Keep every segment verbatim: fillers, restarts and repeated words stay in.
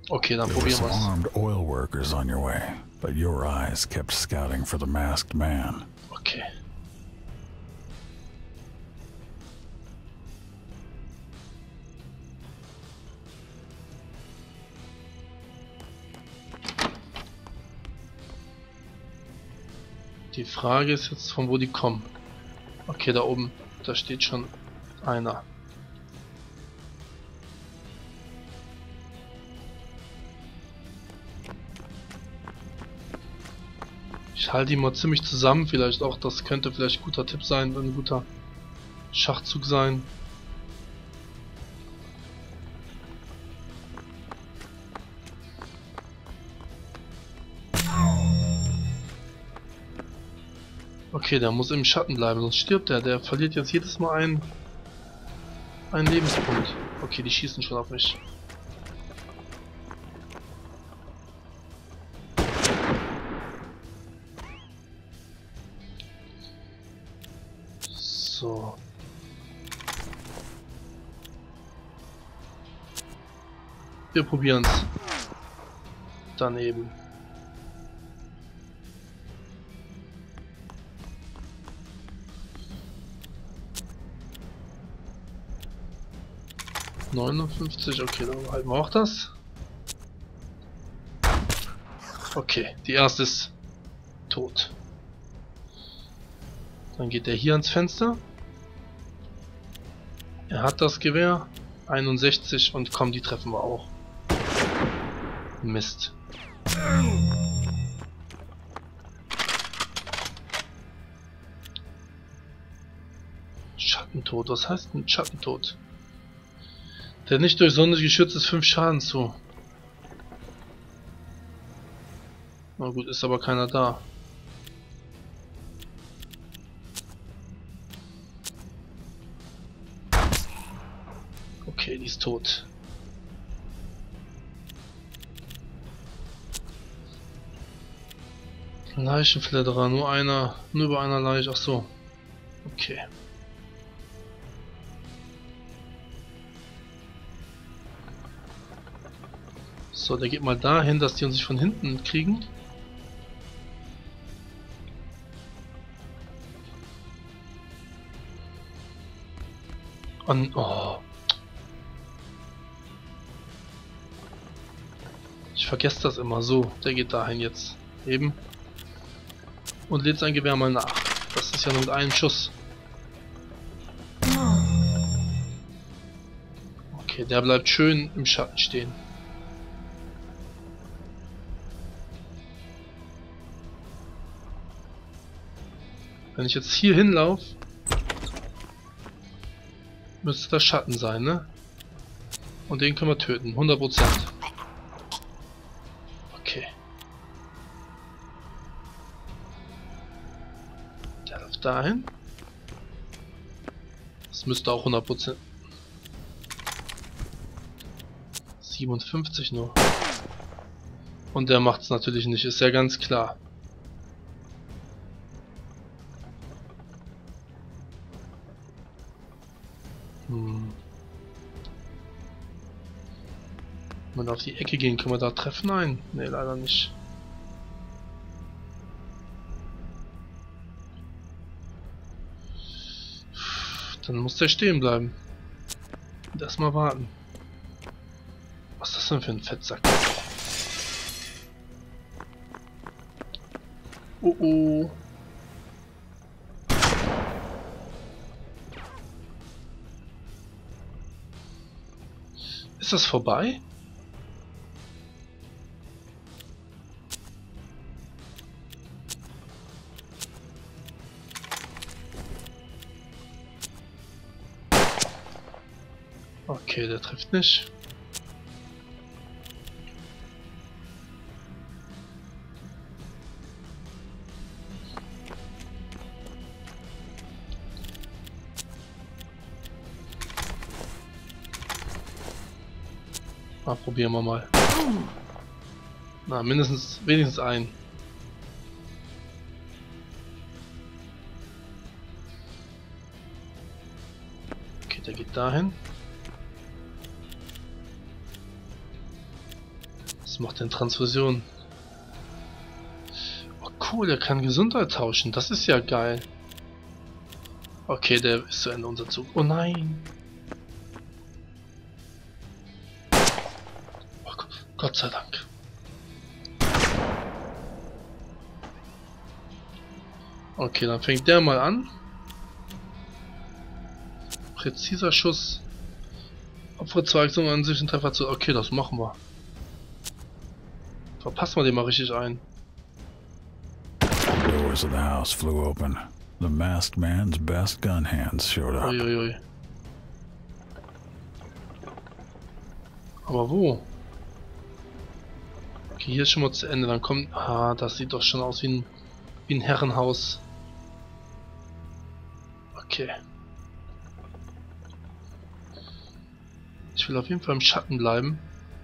Okay, dann There were probieren some wir's. armed oil workers on your way, but your eyes kept scouting for the masked man. Okay. Die Frage ist jetzt, von wo die kommen. Okay, da oben, da steht schon einer. Ich halte die mal ziemlich zusammen, vielleicht auch, das könnte vielleicht ein guter Tipp sein, ein guter Schachzug sein. Okay, der muss im Schatten bleiben, sonst stirbt er. Der verliert jetzt jedes Mal einen, einen Lebenspunkt. Okay, die schießen schon auf mich. So. Wir probieren's. Daneben. neunundfünfzig, okay, dann halten wir auch das. Okay, die erste ist tot. Dann geht er hier ans Fenster. Er hat das Gewehr. einundsechzig und komm, die treffen wir auch. Mist. Schattentod, was heißt denn Schattentod? Der nicht durch Sonne geschützt ist fünf Schaden zu. Na gut, ist aber keiner da. Okay, die ist tot. Leichenfledderer, nur einer, nur bei einer Leiche, ach so. Okay. So, der geht mal dahin, dass die uns nicht von hinten kriegen. Und, oh. Ich vergesse das immer so. Der geht dahin jetzt. Eben. Und lädt sein Gewehr mal nach. Das ist ja nur mit einem Schuss. Okay, der bleibt schön im Schatten stehen. Wenn ich jetzt hier hinlaufe, müsste das Schatten sein, ne? Und den können wir töten, hundert Prozent. Okay. Der läuft dahin. Das müsste auch hundert Prozent. siebenundfünfzig nur. Und der macht es natürlich nicht, ist ja ganz klar. Hm. Wenn wir auf die Ecke gehen, können wir da treffen? Nein, ne, leider nicht. Dann muss der stehen bleiben. Und erstmal warten. Was ist das denn für ein Fettsack? Oh oh. Ist das vorbei? Okay, der trifft nicht. Ah, probieren wir mal. Na, mindestens, wenigstens ein. Okay, der geht dahin. Was macht denn Transfusion? Oh cool, er kann Gesundheit tauschen. Das ist ja geil. Okay, der ist zu Ende, unser Zug. Oh nein. Oh, Gott sei Dank. Okay, dann fängt der mal an. Präziser Schuss. Opferzeugung an sich ein Treffer zu. Okay, das machen wir. Verpassen wir den mal richtig ein. The doors of the house flew open. The masked man's best gun hands showed up. Uiuiui. Aber wo? Okay, hier ist schon mal zu Ende. Dann kommt. Ah, das sieht doch schon aus wie ein, wie ein Herrenhaus. Okay. Ich will auf jeden Fall im Schatten bleiben.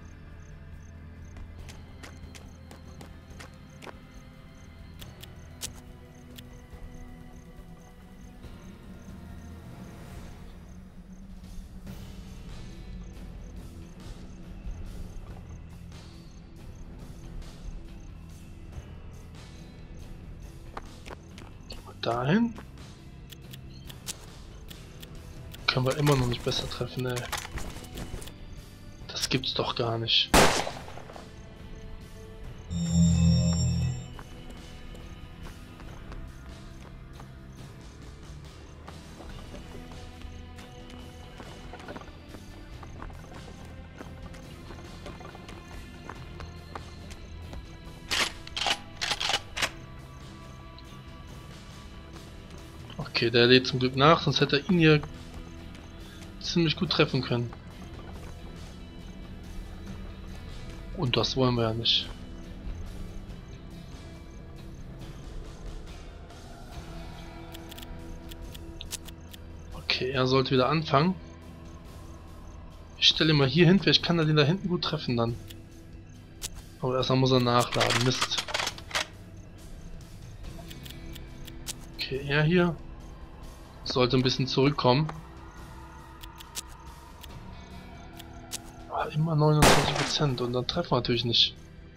Dahin. Können wir immer noch nicht besser treffen, ey. Das gibt's doch gar nicht. Okay, der lädt zum Glück nach, sonst hätte er ihn hier ziemlich gut treffen können. Und das wollen wir ja nicht. Okay, er sollte wieder anfangen. Ich stelle ihn mal hier hin, vielleicht kann er den da hinten gut treffen dann. Aber erstmal muss er nachladen. Mist. Okay, er hier sollte ein bisschen zurückkommen. Aber immer neunundzwanzig Prozent und dann treffen wir natürlich nicht.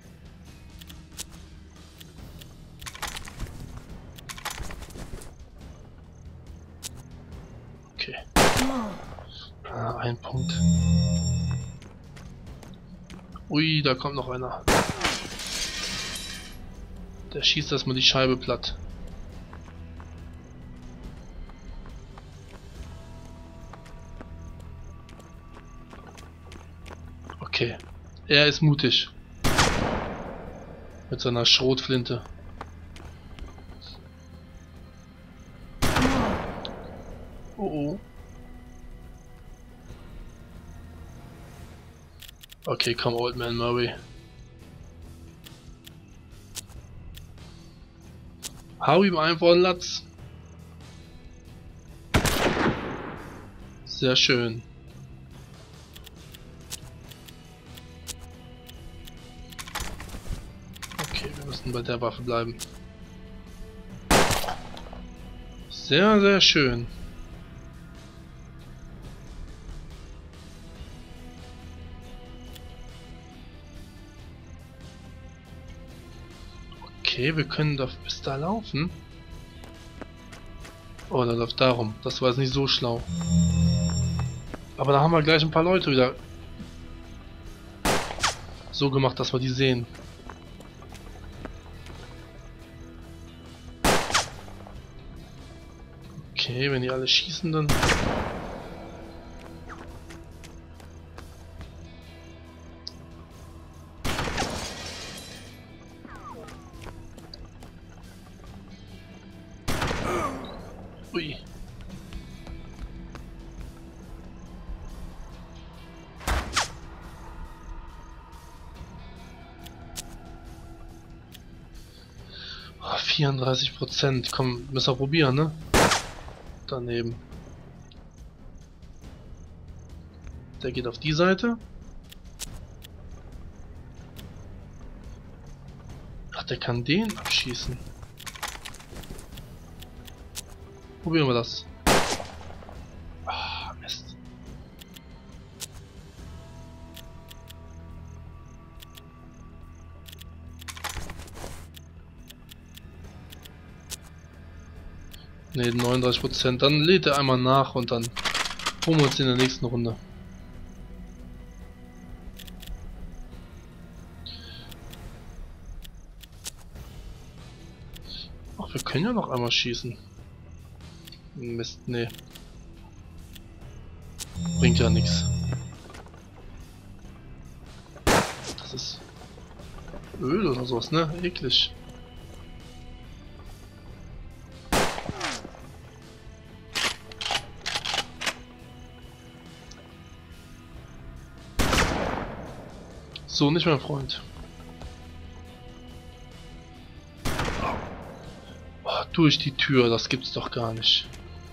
Okay. Ah, ein Punkt. Ui, da kommt noch einer. Der schießt erstmal die Scheibe platt. Okay, er ist mutig. Mit seiner Schrotflinte. Oh oh. Okay, komm, Old Man Murray. Hau ihm einfach einen Latz. Sehr schön. Okay, wir müssen bei der Waffe bleiben. Sehr, sehr schön. Okay, wir können doch bis da laufen. Oh, da läuft darum. Das war jetzt nicht so schlau. Aber da haben wir gleich ein paar Leute wieder so gemacht, dass wir die sehen. Okay, wenn die alle schießen, dann... Ui. Oh, vierunddreißig Prozent. Komm, müssen wir probieren, ne? Daneben. Der geht auf die Seite. Ach, der kann den abschießen. Probieren wir das. Ah, Mist. Ne, neununddreißig Prozent. Dann lädt er einmal nach und dann holen wir uns in der nächsten Runde. Ach, wir können ja noch einmal schießen. Mist, nee. Bringt ja nichts. Das ist Öl oder sowas, ne? Eklig. So, nicht mein Freund. Oh, durch die Tür, das gibt's doch gar nicht.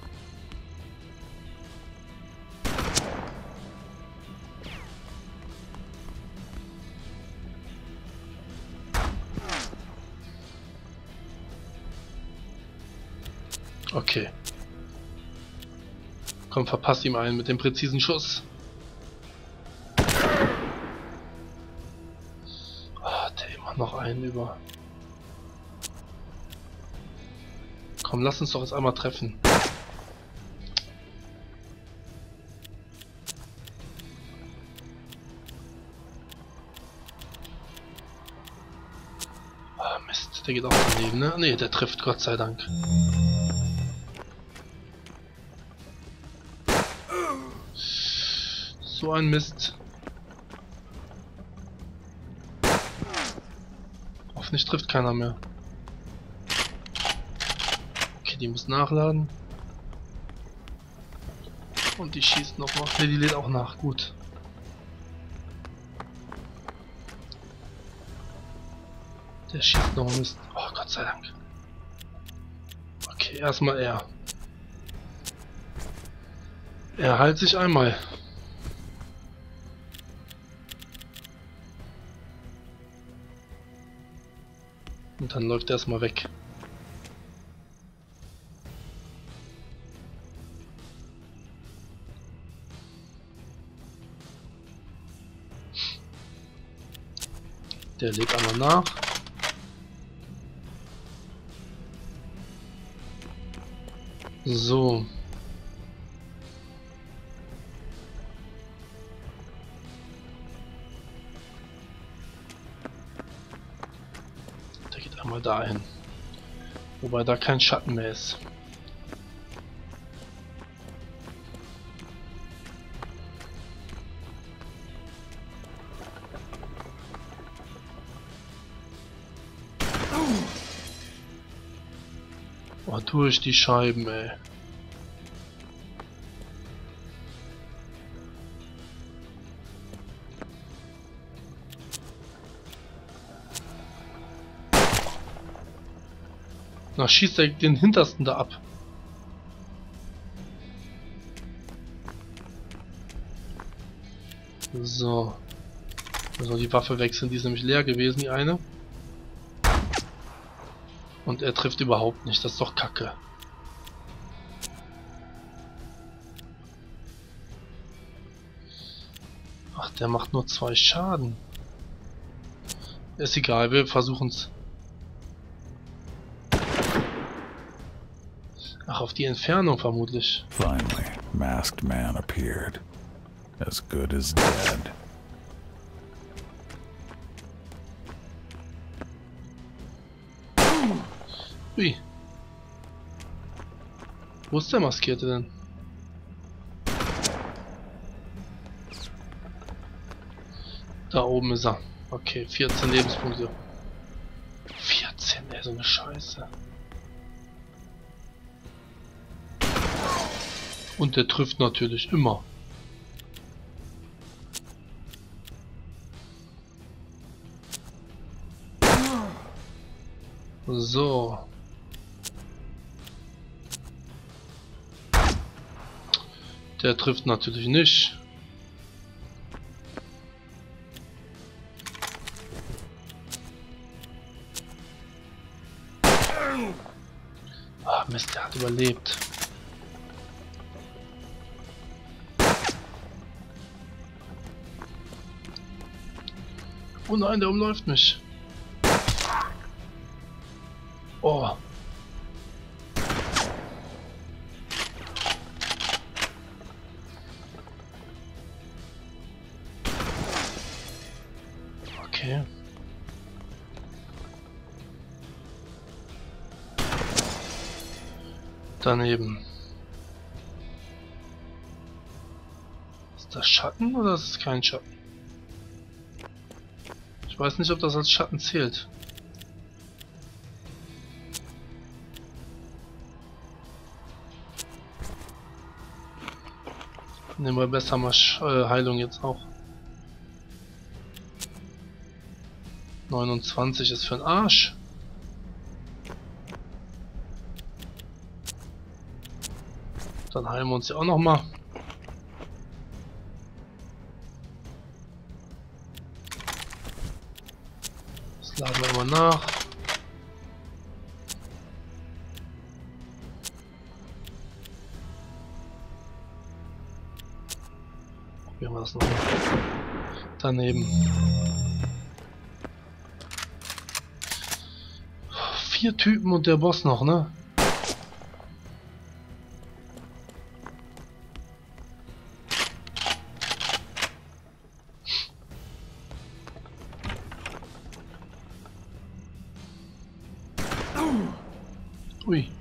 Okay. Komm, verpasst ihm einen mit dem präzisen Schuss. Ah, der immer noch einen über. Komm, lass uns doch jetzt einmal treffen. Ah, Mist, der geht auch daneben, ne? Ne, der trifft, Gott sei Dank. So ein Mist. Hoffentlich trifft keiner mehr. Okay, die muss nachladen. Und die schießt nochmal. Ne, die lädt auch nach. Gut. Der schießt noch Mist. Oh, Gott sei Dank. Okay, erstmal er. Er heilt sich einmal. Und dann läuft er erstmal weg. Der lädt einmal nach. So. Der geht einmal dahin. Wobei da kein Schatten mehr ist. Oh, durch die Scheiben, ey. Na, schießt er den hintersten da ab. So. Also die Waffe wechseln, die ist nämlich leer gewesen, die eine. Und er trifft überhaupt nicht, das ist doch Kacke. Ach, der macht nur zwei Schaden. Ist egal, wir versuchen es. Ach, auf die Entfernung vermutlich. Finally, masked man appeared. As good as dead. Ui. Wo ist der Maskierte denn? Da oben ist er. Okay, vierzehn Lebenspunkte. vierzehn, ey, so eine Scheiße. Und der trifft natürlich immer. So. Der trifft natürlich nicht. Ah, Mist, der hat überlebt. Oh nein, der umläuft mich. Oh. Okay. Daneben. Ist das Schatten oder ist es kein Schatten? Ich weiß nicht, ob das als Schatten zählt. Nehmen wir besser mal Sch äh, Heilung jetzt auch. neunundzwanzig ist für den Arsch. Dann heilen wir uns ja auch noch mal. Das laden wir immer nach. Probieren wir das noch mal. Daneben. Vier Typen und der Boss noch, ne? Ui.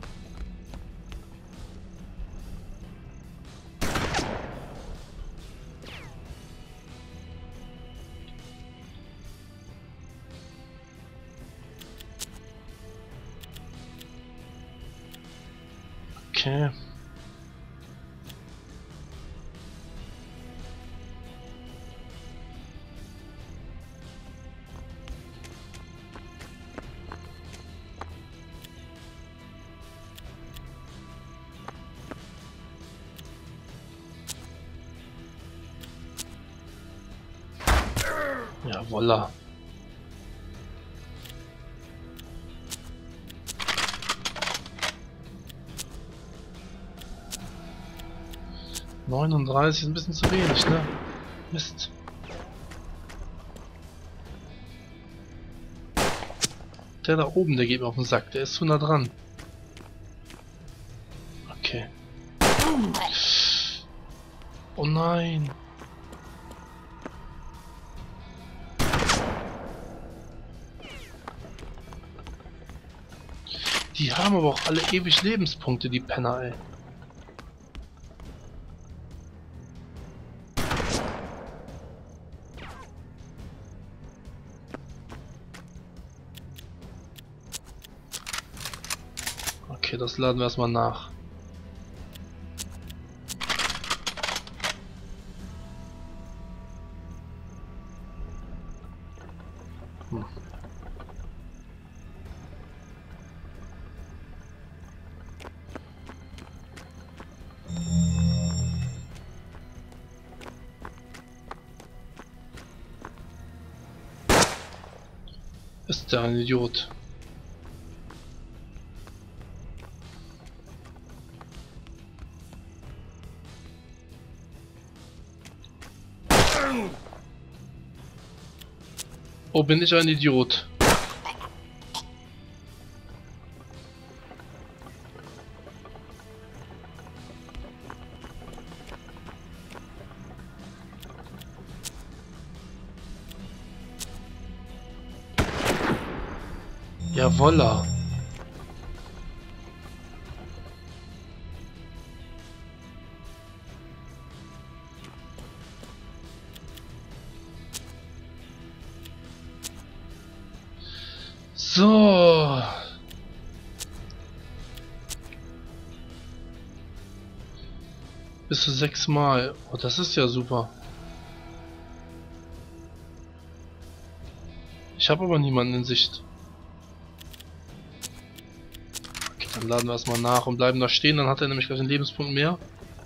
Okay. Jawolla. neununddreißig ist ein bisschen zu wenig, ne? Mist. Der da oben, der geht mir auf den Sack. Der ist zu nah dran. Okay. Oh nein. Die haben aber auch alle ewig Lebenspunkte, die Penner, ey. Okay, das laden wir erstmal nach. Hm. Ist der ein Idiot? Oh, bin ich ein Idiot? Jawolla. So. Bis zu sechs Mal. Oh, das ist ja super. Ich habe aber niemanden in Sicht. Okay, dann laden wir erstmal nach und bleiben da stehen. Dann hat er nämlich gleich einen Lebenspunkt mehr.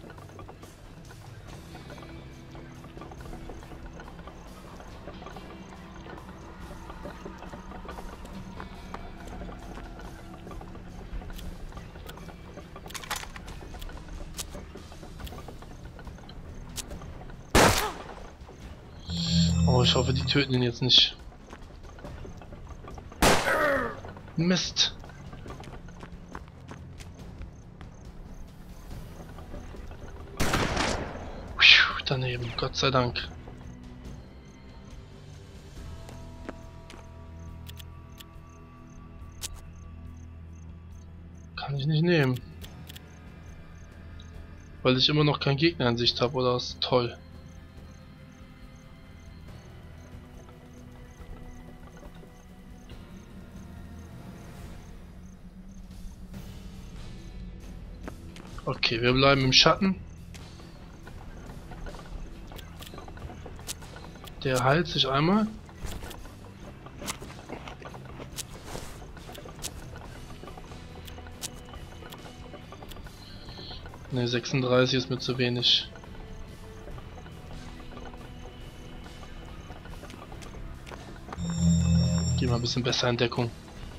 Oh, ich hoffe, die töten ihn jetzt nicht. Mist. Daneben, Gott sei Dank. kann ich nicht nehmen. Weil ich immer noch keinen Gegner in Sicht habe, oder? Das ist toll. Okay, wir bleiben im Schatten. Der heilt sich einmal. Ne, sechsunddreißig ist mir zu wenig. Geh mal ein bisschen besser in Deckung.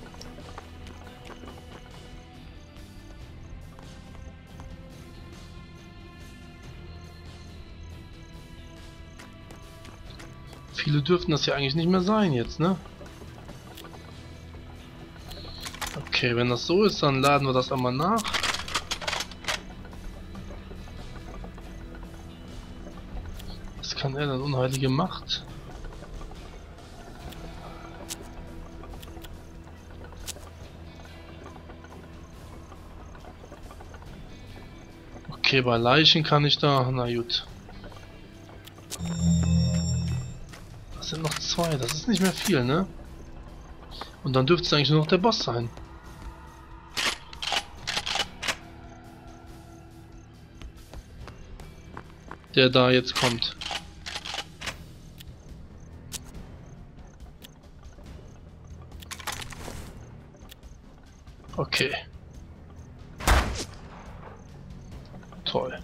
Viele dürften das ja eigentlich nicht mehr sein jetzt, ne? Okay, wenn das so ist, dann laden wir das einmal nach. Was kann er denn? Unheilige Macht? Okay, bei Leichen kann ich da... Na gut. Das sind noch zwei, das ist nicht mehr viel, ne? Und dann dürfte es eigentlich nur noch der Boss sein. Der da jetzt kommt. Okay. Toll.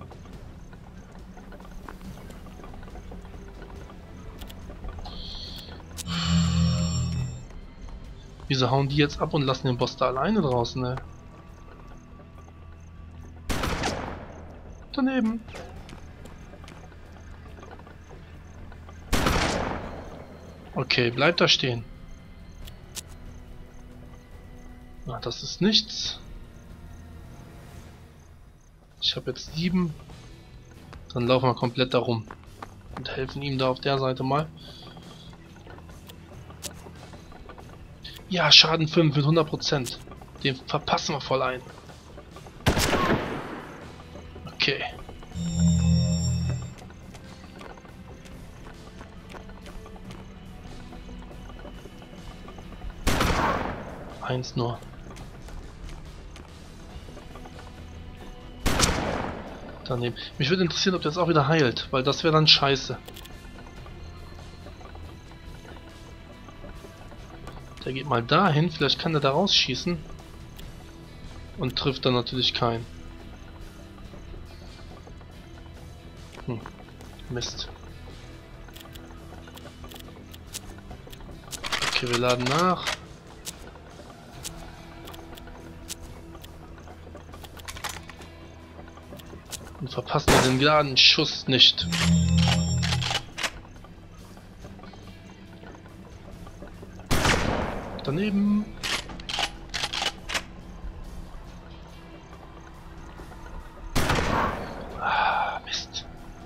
Wieso hauen die jetzt ab und lassen den Boss da alleine draußen, ne? Daneben. Okay, bleib da stehen. Na, das ist nichts. Ich habe jetzt sieben. Dann laufen wir komplett darum und helfen ihm da auf der Seite mal. Ja, Schaden fünf mit hundert Prozent. Den verpassen wir voll ein. Okay. Eins nur. Daneben. Mich würde interessieren, ob der jetzt auch wieder heilt, weil das wäre dann scheiße. Der geht mal dahin, vielleicht kann der da rausschießen. Und trifft dann natürlich keinen. Hm. Mist. Okay, wir laden nach. Und verpassen wir den geraden Schuss nicht. Daneben. Ah, Mist.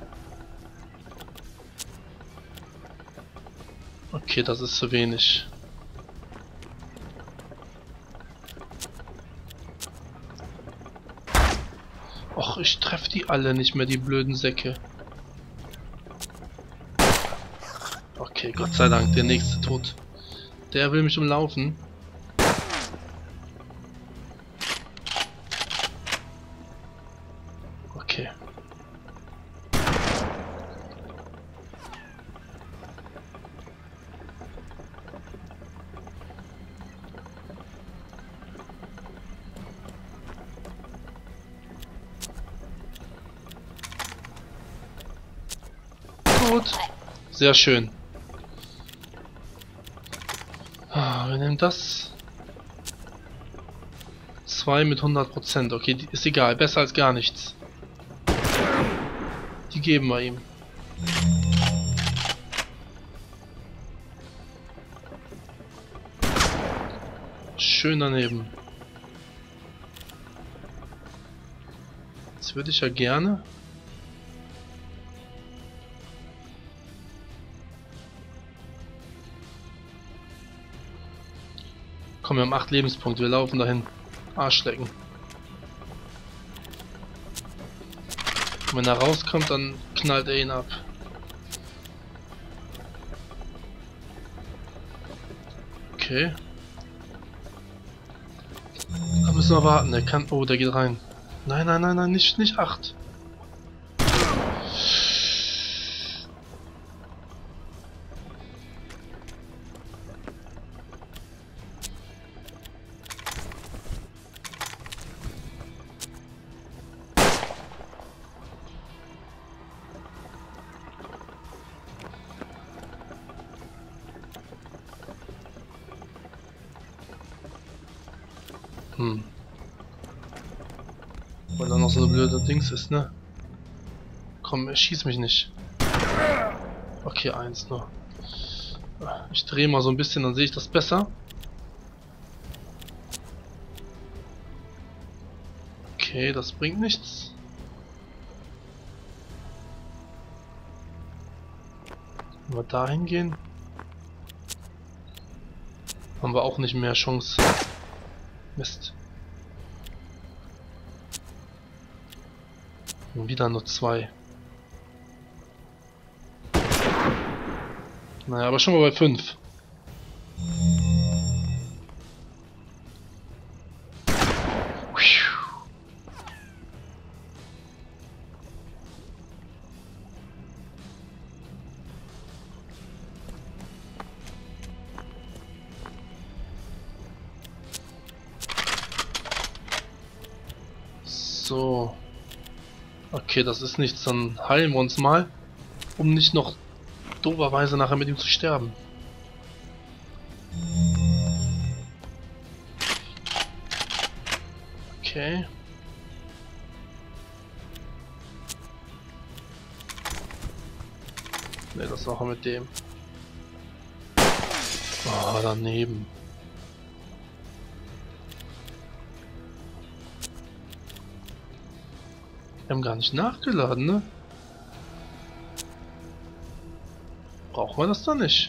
Okay, das ist zu wenig. Och, ich treffe die alle nicht mehr, die blöden Säcke. Okay, Gott sei Dank, der nächste tot. Der will mich umlaufen. Okay. Gut. Sehr schön. Ah, wir nehmen das. zwei mit hundert Prozent. Okay, die, ist egal. Besser als gar nichts. Die geben wir ihm. Schön daneben. Jetzt würde ich ja gerne... Komm, wir haben acht Lebenspunkte, wir laufen dahin. Arsch lecken. Und wenn er rauskommt, dann knallt er ihn ab. Okay. Da müssen wir warten. Der kann. Oh, der geht rein. Nein, nein, nein, nein, nicht, nicht acht. Hm. Weil da noch so eine blöde Dings ist, ne? Komm, schieß mich nicht. Okay, eins nur. Ich drehe mal so ein bisschen, dann sehe ich das besser. Okay, das bringt nichts. Wenn wir da hingehen, haben wir auch nicht mehr Chance. Mist. Und wieder nur zwei. Naja, aber schon mal bei fünf. So. Okay, das ist nichts, dann heilen wir uns mal, um nicht noch doberweise nachher mit ihm zu sterben. Okay. Ne, das machen wir mit dem. Oh, daneben. Wir haben gar nicht nachgeladen, ne? Brauchen wir das dann nicht?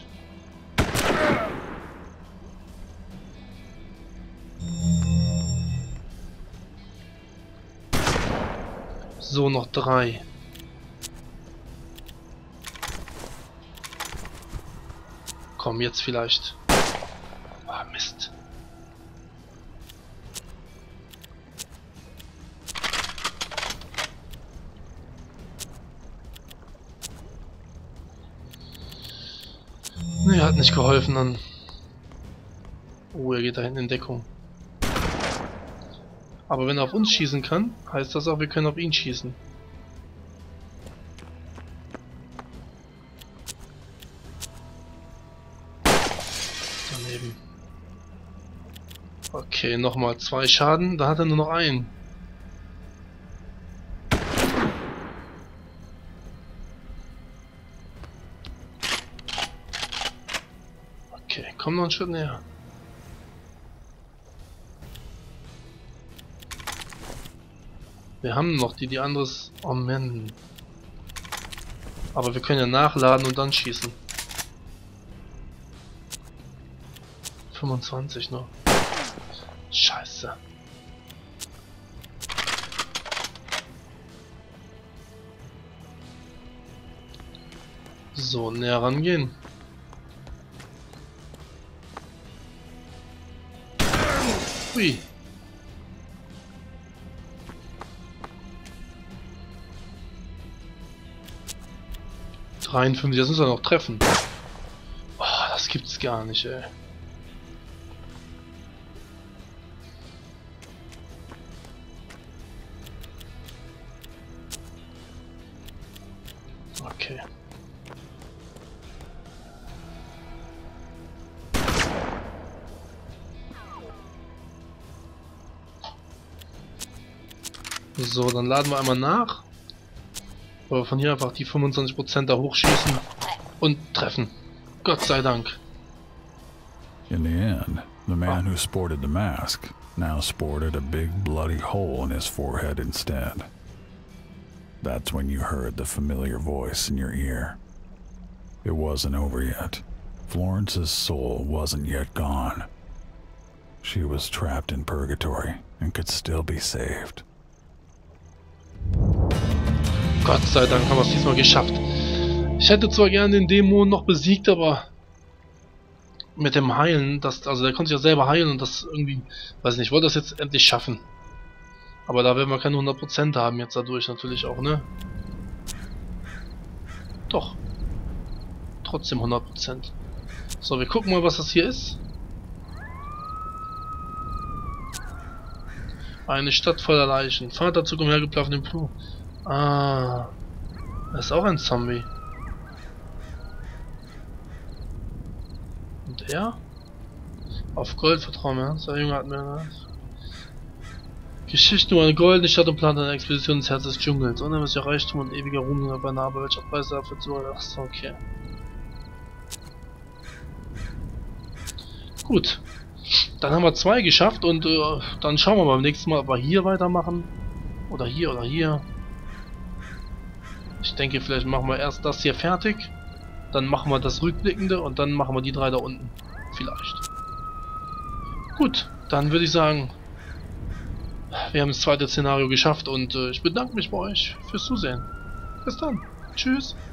So, noch drei. Komm, jetzt vielleicht. Ah, Mist. Ne, hat nicht geholfen dann. Oh, er geht da hinten in Deckung. Aber wenn er auf uns schießen kann, heißt das auch, wir können auf ihn schießen. Daneben. Okay, nochmal zwei Schaden, da hat er nur noch einen. Okay, komm noch einen Schritt näher. Wir haben noch die, die anderes... Oh Mann. Aber wir können ja nachladen und dann schießen. fünfundzwanzig noch. Scheiße. So, näher rangehen. Hui. dreiundfünfzig, das müssen wir noch treffen. Oh, das gibt's gar nicht, ey. Okay. So, dann laden wir einmal nach. Aber von hier einfach die fünfundzwanzig Prozent da hochschießen und treffen. Gott sei Dank. In the end, the man who sported the mask now sported a big bloody hole in his forehead instead. That's when you heard the familiar voice in your ear. It wasn't over yet. Florence's soul wasn't yet gone. she was trapped in purgatory and could still be saved. Gott sei Dank haben wir es diesmal geschafft. Ich hätte zwar gerne den Dämon noch besiegt, aber mit dem Heilen, das, also der konnte sich ja selber heilen und das irgendwie, weiß nicht, ich wollte das jetzt endlich schaffen. Aber da werden wir keine hundert Prozent haben jetzt dadurch natürlich auch, ne? Doch. Trotzdem hundert Prozent. So, wir gucken mal, was das hier ist. Eine Stadt voller Leichen. Vater zog umhergeplafft im Flur. Ah. Das ist auch ein Zombie. Und er? Auf Gold vertrauen wir. Der Junge hat mir das. Geschichte über eine goldene Stadt und plant eine Expedition ins Herz des Dschungels. Unermesslicher Reichtum und ewiger Ruhm bei Narbe, welcher Preis dafür zu. Achso, okay. Gut. Dann haben wir zwei geschafft und äh, dann schauen wir beim nächsten Mal, ob wir hier weitermachen. Oder hier oder hier. Ich denke, vielleicht machen wir erst das hier fertig. Dann machen wir das Rückblickende und dann machen wir die drei da unten. Vielleicht. Gut, dann würde ich sagen, wir haben das zweite Szenario geschafft und äh, ich bedanke mich bei euch fürs Zusehen. Bis dann. Tschüss.